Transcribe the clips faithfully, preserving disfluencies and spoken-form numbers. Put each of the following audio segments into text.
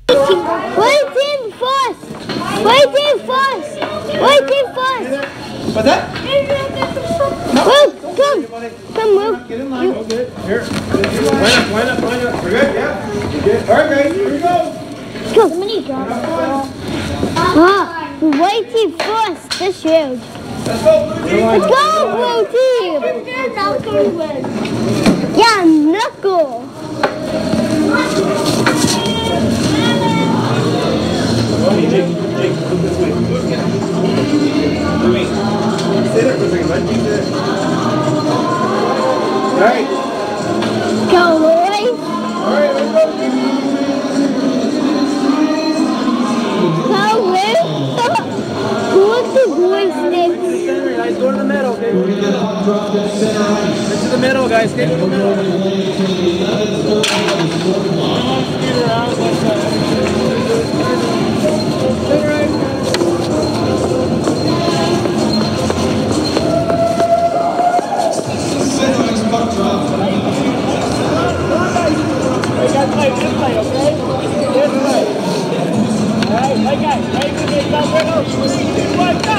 Waiting first! Waiting first! Waiting first! What's that? Will, come! Come, Will. Get in line. Okay. Here. Line up, line up, line up. We're good? Yeah. We're good. All right, guys. Here we go. Go. How many drops? Ah, waiting first. This shield. Let's go, blue team. Let's go, blue team! Yeah, knuckle! Jake, Jake, look this way. Louis, stay there for a second, bud. You stay there. All right. Go, boys! All right, let's go. Go, Will! Look the boy sticks! Guys, go to the middle, okay? Get to the middle, guys. Get to the middle. Scoot around like that. Turn right. Hey, guys, play this play, okay? This play. All right, hey, guys. Ready to get down there? Go. Three, two, one, go!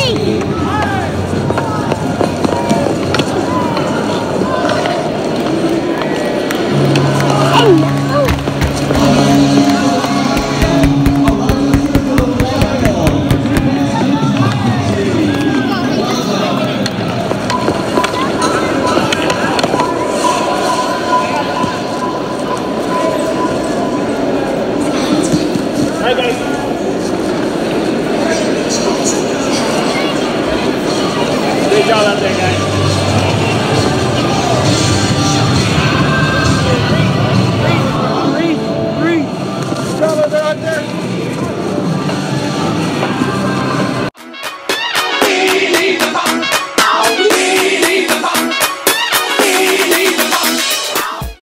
Great job out there, guys.